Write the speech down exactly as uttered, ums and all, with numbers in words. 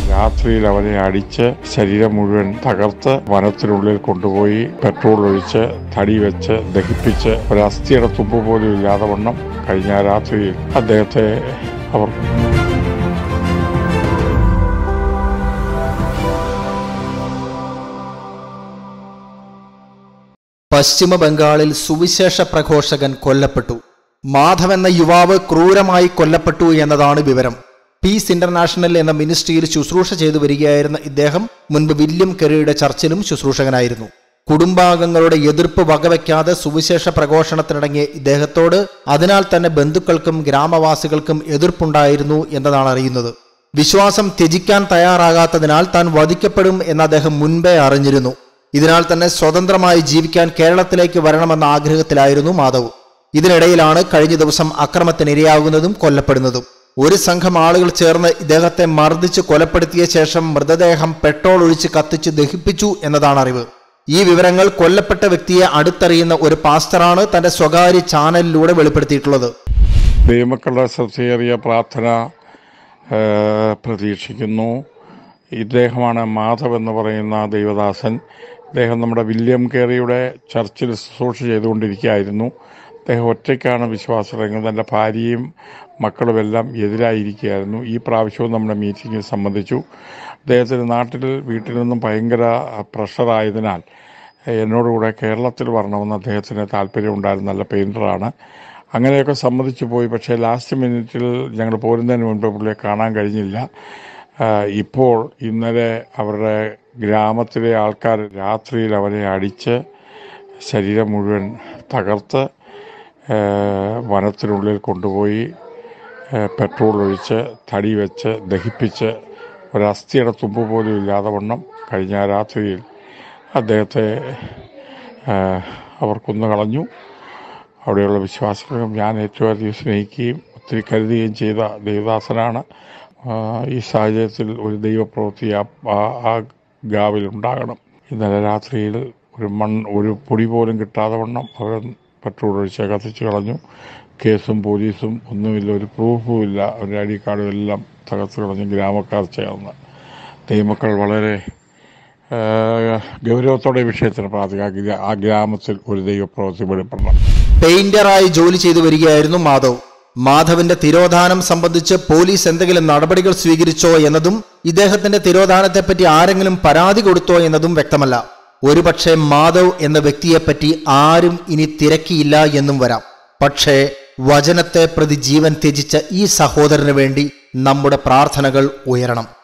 രാത്രിയിൽ അവനെ അടിച്ച് ശരീരം മുഴുവൻ തകർത്ത് വനത്തിനുള്ളിൽ കൊണ്ടുപോയി പെട്രോൾ ഒഴിച്ച് തടി വെച്ച് ദഹിപ്പിച്ച് ഒരു അസ്ഥിയുടെ തുമ്പ് പോലും ഇല്ലാതെ വണ്ണം കഴിഞ്ഞ രാത്രിയിൽ അദ്ദേഹത്തെ അവർ പശ്ചിമ ബംഗാളിൽ സുവിശേഷ പ്രഘോഷകൻ കൊല്ലപ്പെട്ടു. മാധവ് എന്ന യുവാവ് ക്രൂരമായി കൊല്ലപ്പെട്ടു എന്നതാണ് വിവരം. പീസ് ഇന്റർനാഷണൽ എന്ന മിനിസ്ട്രിയിൽ ശുശ്രൂഷ ചെയ്തു വരികയായിരുന്ന ഇദ്ദേഹം മുൻപ് വില്യം കെറിയുടെ ചർച്ചിലും ശുശ്രൂഷകനായിരുന്നു. കുടുംബാംഗങ്ങളുടെ എതിർപ്പ് വകവയ്ക്കാതെ സുവിശേഷ പ്രഘോഷണത്തിനിടങ്ങിയ ഇദ്ദേഹത്തോട് അതിനാൽ തന്നെ ബന്ധുക്കൾക്കും ഗ്രാമവാസികൾക്കും എതിർപ്പുണ്ടായിരുന്നു എന്നതാണ് അറിയുന്നത്. വിശ്വാസം ത്യജിക്കാൻ തയ്യാറാകാത്തതിനാൽ താൻ വധിക്കപ്പെടും എന്ന് അദ്ദേഹം മുൻപേ അറിഞ്ഞിരുന്നു. ഇതിനാൽ തന്നെ സ്വതന്ത്രമായി ജീവിക്കാൻ കേരളത്തിലേക്ക് വരണമെന്ന ആഗ്രഹത്തിലായിരുന്നു മാധവ്. ഇതിനിടയിലാണ് കഴിഞ്ഞ ദിവസം അക്രമത്തിനിരയാകുന്നതും കൊല്ലപ്പെടുന്നതും. ഒരു സംഘം ആളുകൾ ചേർന്ന് ഇദ്ദേഹത്തെ മർദ്ദിച്ച് കൊലപ്പെടുത്തിയ ശേഷം മൃതദേഹം പെട്രോൾ ഒഴിച്ച് കത്തിച്ച് ദഹിപ്പിച്ചു എന്നതാണ് അറിവ്. ഈ വിവരങ്ങൾ കൊല്ലപ്പെട്ട വ്യക്തിയെ അടുത്തറിയുന്ന ഒരു പാസ്റ്ററാണ് തന്റെ സ്വകാര്യ ചാനലിലൂടെ വെളിപ്പെടുത്തിയിട്ടുള്ളത്. ദൈവമക്കളുടെ ശ്രദ്ധയേറിയ പ്രാർത്ഥന പ്രതീക്ഷിക്കുന്നു. ഇദ്ദേഹമാണ് മാധവ് എന്ന് പറയുന്ന ദൈവദാസൻ. അദ്ദേഹം നമ്മുടെ വില്യം കെറിയുടെ ചർച്ചിൽ ശുശ്രൂഷ ചെയ്തുകൊണ്ടിരിക്കുകയായിരുന്നു. അദ്ദേഹം ഒറ്റയ്ക്കാണ് വിശ്വാസത്തിലെങ്കിൽ തൻ്റെ ഭാര്യയും മക്കളുമെല്ലാം എതിരായിരിക്കുകയായിരുന്നു. ഈ പ്രാവശ്യവും നമ്മുടെ മീറ്റിങ്ങിൽ സംബന്ധിച്ചു. അദ്ദേഹത്തിൻ്റെ നാട്ടിൽ വീട്ടിൽ നിന്നും ഭയങ്കര പ്രഷറായതിനാൽ എന്നോടുകൂടെ കേരളത്തിൽ വരണമെന്ന് അദ്ദേഹത്തിന് താല്പര്യമുണ്ടായിരുന്നു. നല്ല പെയിൻറ്ററാണ്. അങ്ങനെയൊക്കെ സമ്മതിച്ചു പോയി. പക്ഷേ ലാസ്റ്റ് മിനിറ്റിൽ ഞങ്ങൾ പോരുന്നതിന് മുൻപ് പുള്ളിയെ കാണാൻ കഴിഞ്ഞില്ല. ഇപ്പോൾ ഇന്നലെ അവരുടെ ഗ്രാമത്തിലെ ആൾക്കാർ രാത്രിയിൽ അവനെ അടിച്ച് ശരീരം മുഴുവൻ തകർത്ത് വനത്തിനുള്ളിൽ കൊണ്ടുപോയി പെട്രോൾ ഒഴിച്ച് തടി വെച്ച് ദഹിപ്പിച്ച് ഒരു അസ്ഥിയുടെ തുമ്പ് പോലും ഇല്ലാതെ വണ്ണം കഴിഞ്ഞ രാത്രിയിൽ അദ്ദേഹത്തെ അവർ കൊന്നുകളഞ്ഞു. അവിടെയുള്ള വിശ്വാസികളും ഞാൻ ഏറ്റവും അധികം സ്നേഹിക്കുകയും ഒത്തിരി കരുതുകയും ചെയ്ത ദേവദാസനാണ്. ഈ സാഹചര്യത്തിൽ ഒരു ദൈവപ്രവൃത്തി ആ ഗാവിൽ ഉണ്ടാകണം. ഇന്നലെ രാത്രിയിൽ ഒരു മൺ ഒരു പൊടി പോലും കിട്ടാതെ വണ്ണം അവർ പെട്രോൾ ഒഴിച്ച് കത്തിച്ച് കളഞ്ഞു. കേസും പോലീസും ഒന്നുമില്ല, ഒരു പ്രൂഫും ഇല്ല. അവരുടെ ഐ ഡി കാർഡും എല്ലാം തകർത്ത് കളഞ്ഞു ഗാമക്കാർ ചേർന്ന്. ദൈവമക്കൾ വളരെ ഗൗരവത്തോടെ വിഷയത്തിന് പ്രാർത്ഥിക്കുക. ആ ഗ്രാമത്തിൽ ഒരു ദൈവപ്രവൃത്തി വെളിപ്പെടണം. പെയിന്ററായി ജോലി ചെയ്തു വരികയായിരുന്നു മാധവ്. മാധവിന്റെ തിരോധാനം സംബന്ധിച്ച് പോലീസ് എന്തെങ്കിലും നടപടികൾ സ്വീകരിച്ചോ എന്നതും ഇദ്ദേഹത്തിന്റെ തിരോധാനത്തെപ്പറ്റി ആരെങ്കിലും പരാതി കൊടുത്തോ എന്നതും വ്യക്തമല്ല. ഒരുപക്ഷെ മാധവ് എന്ന വ്യക്തിയെപ്പറ്റി ആരും ഇനി തിരക്കിയില്ല എന്നും വരാം. പക്ഷേ വചനത്തെ പ്രതി ജീവൻ ത്യജിച്ച ഈ സഹോദരന് വേണ്ടി നമ്മുടെ പ്രാർത്ഥനകൾ ഉയരണം.